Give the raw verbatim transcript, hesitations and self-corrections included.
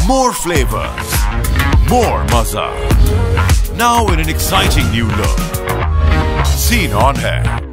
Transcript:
More flavors, more maza. Now in an exciting new look. Seen on Air.